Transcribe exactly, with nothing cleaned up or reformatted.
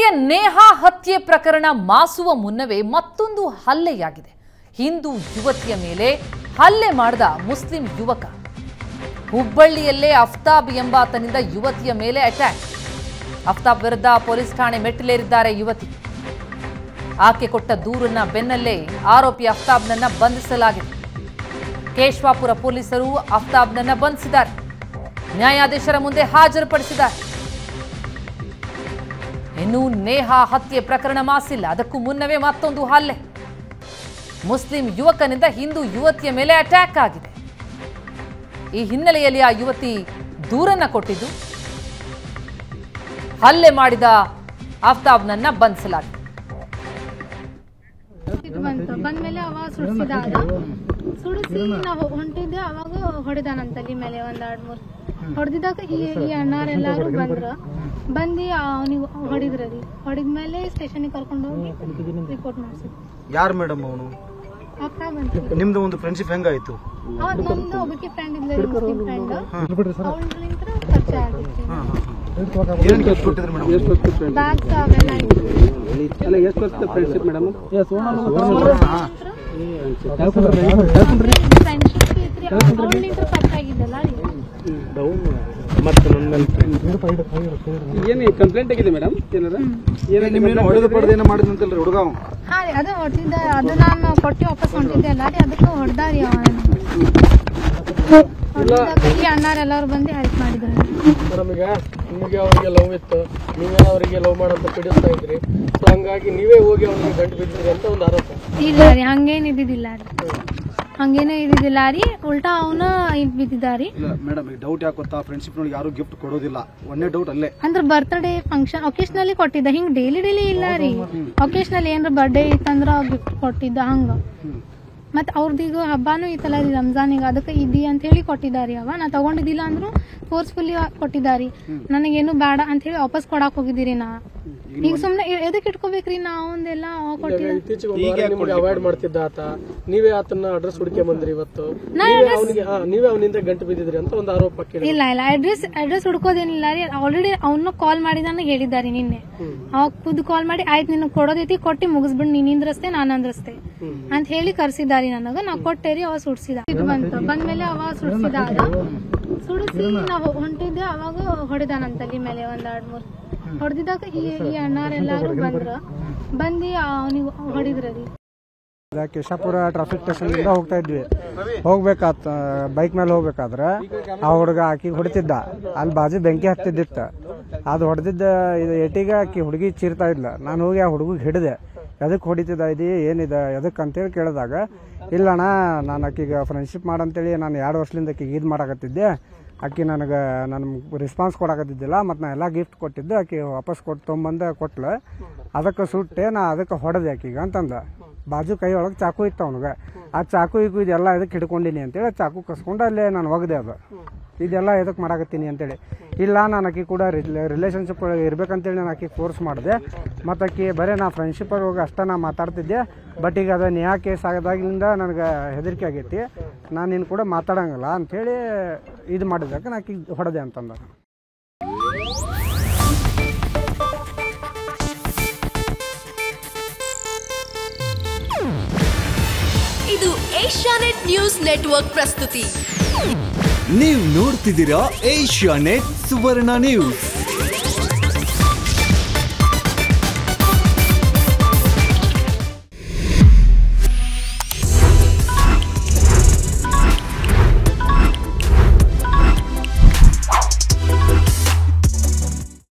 ಹುಬ್ಬಳ್ಳಿಯ ನೇಹಾ ಹತ್ಯೆ ಪ್ರಕರಣ ಮಾಸುವ ಮುನ್ನವೇ ಮತ್ತೊಂದು ಹಲ್ಲೆಯಾಗಿದೆ. ಹಿಂದೂ ಯುವತಿಯ ಮೇಲೆ ಹಲ್ಲೆ ಮಾಡಿದ ಮುಸ್ಲಿಂ ಯುವಕ. ಹುಬ್ಬಳ್ಳಿಯಲ್ಲೇ ಅಫ್ತಾಬ್ ಎಂಬಾತನಿಂದ ಯುವತಿಯ ಮೇಲೆ ಅಟ್ಯಾಕ್. ಅಫ್ತಾಬ್ ವಿರುದ್ಧ ಪೊಲೀಸ್ ಠಾಣೆ ಮೆಟ್ಟಿಲೇರಿದ್ದಾರೆ ಯುವತಿ. ಆಕೆ ಕೊಟ್ಟ ದೂರನ್ನ ಬೆನ್ನಲ್ಲೇ ಆರೋಪಿ ಅಫ್ತಾಬ್ನನ್ನ ಬಂಧಿಸಲಾಗಿದೆ. ಕೇಶವಾಪುರ ಪೊಲೀಸರು ಅಫ್ತಾಬ್ನನ್ನ ಬಂಧಿಸಿದ್ದಾರೆ. ನ್ಯಾಯಾಧೀಶರ ಮುಂದೆ ಹಾಜರುಪಡಿಸಿದ್ದಾರೆ. ಇನ್ನು ನೇಹಾ ಹತ್ಯೆ ಪ್ರಕರಣ ಮಾಸಿಲ್ಲ. ಅದಕ್ಕೂ ಮುನ್ನವೇ ಮತ್ತೊಂದು ಹಲ್ಲೆ. ಮುಸ್ಲಿಂ ಯುವಕನಿಂದ ಹಿಂದೂ ಯುವತಿಯ ಮೇಲೆ ಅಟ್ಯಾಕ್ ಆಗಿದೆ. ಈ ಹಿನ್ನೆಲೆಯಲ್ಲಿ ಆ ಯುವತಿ ದೂರನ್ನ ಕೊಟ್ಟಿದ್ದು, ಹಲ್ಲೆ ಮಾಡಿದ ಆಫ್ತಾಬ್ನನ್ನ ಬಂಧಿಸಲಾಗಿದೆ. ಬಂದ್ಮೇಲೆ ಅವ ಸುಡಿಸಿದ ಸುಡಿಸಿ ನಾವು ಹೊಂಟಿದ್ದೆ. ಅವಾಗ ಹೊಡೆದಾನಂತಲ್ಲಿ ಮೇಲೆ ಒಂದ್ ಎರಡ್ ಮೂರ್ ಹೊಡೆದಿದ್ದಾಗ ಈ ಅಣ್ಣಾರೆಲ್ಲಾರು ಬಂದ್ರು. ಬಂದು ಅವನಿಗೆ ಹೊಡಿದ್ರಿ. ಹೊಡಿದ್ಮೇಲೆ ಸ್ಟೇಷನ್ಗೆ ಕರ್ಕೊಂಡು ಹೋಗಿ ರಿಪೋರ್ಟ್ ಮಾಡಿಸಿದ್ವಿ. ಯಾರು ಮೇಡಮ್ ಅವನು? ನಿಮ್ದು ಒಂದು ಫ್ರೆಂಡ್ಶಿಪ್ ಹೆಂಗಾಯ್ತು? ನಮ್ದು ಒಬ್ಬಕ್ಕೆ ಫ್ರೆಂಡ್ ಇದ್ದ ಮುಸ್ಲಿಂ ಫ್ರೆಂಡ್. ಅವಳಿಂದ ಪರಿಚಯ ಆಗಿತ್ತು. ಏನು ಗಿಫ್ಟ್ ಕೊಟ್ಟಿದ್ರು ಮೇಡಮ್? ಬ್ಯಾಗ್ಸ್ ಅವೆಲ್ಲ ಇತ್ತು. ಅಲ್ಲ ಎಷ್ಟು ವರ್ಷದ ಫ್ರೆಂಡ್ಶಿಪ್ ಮೇಡಮ್? ಫ್ರೆಂಡ್ಶಿಪ್ ಇತ್ತು. ಅವಳಿಂದ ಪರಿಚಯ ಆಗಿದ್ದಲ್ಲ. ಏನು ಕಂಪ್ಲೇಂಟ್ ಆಗಿದೆ ಮೇಡಮ್? ಏನಾರ ಹೊಡೆದು ಪಡೆದೇನ ಮಾಡಿದಂತಲ್ರಿ ಹುಡುಗ? ಹಾ ರೀ, ಅದು ಹೊಡೆದಿದ್ದ. ಅದು ನಾನು ಕೊಟ್ಟು ವಾಪಸ್ ಹೊಂಟಿದ್ದೆ ಅಲ್ಲ ರೀ, ಅದಕ್ಕೆ ಹೊಡೆದಾರಿ ಅವ. ಈ ಅಣ್ಣಾರೆಲ್ಲರೂ ಬಂದು ಹೆಲ್ಪ್ ಮಾಡಿದ್ರು. ಮೇಡಮ್, ಈಗ ನಿಮಗೆ ಅವ್ರಿಗೆ ಲವ್ ಇತ್ತು, ನೀವೇ ಅವರಿಗೆ ಲವ್ ಮಾಡಂತ ಪೀಡಿಸ್ತಾ ಇದ್ರಿ. ಸೊ ಹಂಗಾಗಿ ನೀವೇ ಹೋಗಿ ಅವ್ರಿಗೆ ಗಂಟು ಬಿದ್ದಿದ್ರಿ ಅಂತ ಒಂದು ಆರೋಪ. ಇಲ್ಲ ರೀ, ಹಂಗೇನು ಇದ್ದಿದ್ದಿಲ್ಲ ರೀ. ಹಂಗೇನು ಇದ್ದಿದ್ದಿಲ್ಲ ರೀ. ಉಲ್ಟಾ ಅವನ ಇದು ಬಿದ್ದಿದ್ದಾರಿ. ಮೇಡಮ್, ಡೌಟ್ ಯಾಕೆ ಗೊತ್ತಾ? ಫ್ರೆಂಡ್ಶಿಪ್ ನೋಡಿ ಯಾರು ಗಿಫ್ಟ್ ಕೊಡೋದಿಲ್ಲ. ಒಂದೇ ಡೌಟ್ ಅಲ್ಲೇ. ಅಂದ್ರೆ ಬರ್ತ್ಡೇ ಫಂಕ್ಷನ್ ಒಕೇಶನಲ್ಲಿ ಕೊಟ್ಟಿದ್ದ. ಹಿಂಗ್ ಡೈಲಿ ಡೈಲಿ ಇಲ್ಲ ರೀ. ಒಕೇಶನಲ್ಲಿ ಏನ್ರ ಬರ್ಡೇ ಇತ್ತಂದ್ರ ಗಿಫ್ಟ್ ಕೊಟ್ಟಿದ್ದ ಹಂಗ. ಮತ್ ಅವ್ರದೀಗ ಹಬ್ಬಾನು ಇತ್ತಲ್ಲ ರೀ, ರಂಜಾನಿಗ. ಅದಕ್ಕೆ ಇದ್ದಿ ಅಂತ ಹೇಳಿ ಕೊಟ್ಟಿದ್ದಾರಿ. ಅವ ನಾ ತಗೊಂಡಿದ್ದಿಲ್ಲ ಅಂದ್ರು ಫೋರ್ಸ್ಫುಲ್ಲಿ ಕೊಟ್ಟಿದ್ದಾರಿ. ನನಗೇನು ಬೇಡ ಅಂತ ಹೇಳಿ ವಾಪಸ್ ಕೊಡಾಕ್ ಹೋಗಿದ್ದೀರಿ. ನಾ ಈಗ ಸುಮ್ನೆ ಎದಕ್ ಇಟ್ಕೋಬೇಕ್ರಿ? ನಾವು ಒಂದೆಲ್ಲ ಇತ್ತೀಚೆಗೆ ಅವಾಯ್ಡ್ ಮಾಡ್ತಿದ್ದ ಆತ. ನೀವೇ ಆತನ ಅಡ್ರೆಸ್ ಹುಡುಕೆ ಬಂದ್ರಿ ಇವತ್ತು. ನೀವೇ ಅವನಿಂದ ಗಂಟು ಬಿದ್ದಿದ್ರಿ ಅಂತ ಒಂದು ಆರೋಪ. ಇಲ್ಲ ಇಲ್ಲ, ಅಡ್ರೆಸ್ ಅಡ್ರೆಸ್ ಹುಡ್ಕೋದೇನಿಲ್ಲ ರೀ. ಆಲ್ರೆಡಿ ಅವನ್ನ ಕಾಲ್ ಮಾಡಿ ನನಗೆ ಹೇಳಿದಾರಿ ನಿನ್ನೆ. ಅವಾಗ ಖುದ್ದು ಕಾಲ್ ಮಾಡಿ ಆಯ್ತು ನಿನ್ ಕೊಡೋದೈತಿ, ಕೊಟ್ಟಿ ಮುಗಿಸ್ಬಿಡ್, ನೀನ್ ಇಂದ್ರಸ್ತೆ ನಾನು ಅಂದ್ರಸ್ತೆ ಅಂತ ಹೇಳಿ ಕರ್ಸಿದಾರಿ ನನಗ. ನಾ ಕೊಟ್ಟೇರಿ, ಅವ ಸುಡ್ಸಿದ. ಇದು ಬಂತು. ಬಂದ್ಮೇಲೆ ಅವ ಸುಡ್ಸಿದ. ಸುಡಿಸಿ ನಾವು ಹೊಂಟಿದ್ದೆ. ಅವಾಗ ಹೊಡೆದಾನಂತಲ್ಲಿ ಮೇಲೆ ಒಂದ್ ಎರಡ್ ಮೂರ್ ಹೊಡೆದಿದ್ದಾಗ ಈ ಅಣ್ಣಾರೆಲ್ಲಾರು ಬಂದ್ರು. ಬಂದು ಅವನಿಗೆ ಹೊಡಿದ್ರಿ. ಕೇಶಾಪುರ ಟ್ರಾಫಿಕ್ ಸ್ಟೇಷನ್ ಇಂದ ಹೋಗ್ತಾ ಇದ್ವಿ. ಹೋಗ್ಬೇಕಾತ ಬೈಕ್ ಮೇಲೆ ಹೋಗ್ಬೇಕಾದ್ರೆ ಆ ಹುಡುಗ ಆಕಿ ಹೊಡಿತಿದ್ದ. ಅಲ್ಲಿ ಬಾಜು ಬೆಂಕಿ ಹತ್ತಿದ್ದಿತ್ತ. ಅದು ಹೊಡೆದಿದ್ದ ಇದು ಏಟಿಗೆ ಆಕಿ ಹುಡುಗಿ ಚೀರ್ತಾ ಇದ್ಲ. ನಾನು ಹೋಗಿ ಆ ಹುಡುಗಿಗೆ ಹಿಡಿದೆ. ಎದಕ್ಕೆ ಹೊಡಿತಿದ್ದ ಇದು ಏನಿದೆ ಎದಕ್ಕೆ ಅಂತೇಳಿ ಕೇಳಿದಾಗ, ಇಲ್ಲಣ್ಣ ನಾನು ಆಕಿಗೆ ಫ್ರೆಂಡ್ಶಿಪ್ ಮಾಡಂತೇಳಿ ನಾನು ಎರಡು ವರ್ಷದಿಂದ ಆಕಿಗೆ ಇದು ಮಾಡಾಕತ್ತಿದ್ದೆ. ಆಕಿ ನನಗೆ ನನಗೆ ರೆಸ್ಪಾನ್ಸ್ ಕೊಡಾಕತ್ತಿದ್ದಿಲ್ಲ. ಮತ್ತು ನಾ ಎಲ್ಲ ಗಿಫ್ಟ್ ಕೊಟ್ಟಿದ್ದೆ. ಆಕಿ ವಾಪಸ್ ಕೊಟ್ಟು ತೊಗೊಂಬಂದು ಕೊಟ್ಲು. ಅದಕ್ಕೆ ಸುಟ್ಟೆ, ನಾ ಅದಕ್ಕೆ ಹೊಡೆದೆ ಆಕಿಗೆ ಅಂತಂದ. ಬಾಜು ಕೈ ಒಳಗೆ ಚಾಕು ಇತ್ತು ಅವನಿಗೆ. ಆ ಚಾಕು ಈಗ ಇದೆಲ್ಲ ಇದಕ್ಕೆ ಹಿಡ್ಕೊಂಡಿನಿ ಅಂತೇಳಿ ಚಾಕು ಕಸ್ಕೊಂಡು ಅಲ್ಲೇ ನಾನು ಒಗದೆ. ಅದು ಇದೆಲ್ಲ ಇದಕ್ಕೆ ಮಾಡಾಕತ್ತೀನಿ ಅಂತೇಳಿ. ಇಲ್ಲ, ನಾನು ಆಕಿ ಕೂಡ ರಿಲೇಷನ್ಶಿಪ್ ಒಳಗೆ ಇರ್ಬೇಕಂತೇಳಿ ನಾನು ಆಕಿಗೆ ಫೋರ್ಸ್ ಮಾಡಿದೆ. ಮತ್ತು ಆಕಿ ಬರೀ ನಾ ಫ್ರೆಂಡ್ಶಿಪ್ಪಲ್ಲಿ ಹೋಗಿ ಅಷ್ಟೇ ನಾ ಮಾತಾಡ್ತಿದ್ದೆ. ಬಟ್ ಈಗ ಅದು ನ್ಯಾಯ ಕೇಸ್ ಆಗದಾಗಿಂದ ನನಗೆ ಹೆದರಿಕೆ ಆಗೈತಿ. ನಾನು ನಿನ್ನ ಕೂಡ ಮಾತಾಡಂಗಿಲ್ಲ ಅಂಥೇಳಿ ಇದು ಮಾಡಿದಾಗ ನಾ ಆಕಿಗೆ ಹೊಡೆದೆ ಅಂತಂದ. ಇದು ಏಷ್ಯಾನೆಟ್ ನ್ಯೂಸ್ ನೆಟ್ವರ್ಕ್ ಪ್ರಸ್ತುತಿ. ನೀವು ನೋಡ್ತಿದ್ದೀರಾ ಏಷ್ಯಾನೆಟ್ ಸುವರ್ಣ ನ್ಯೂಸ್.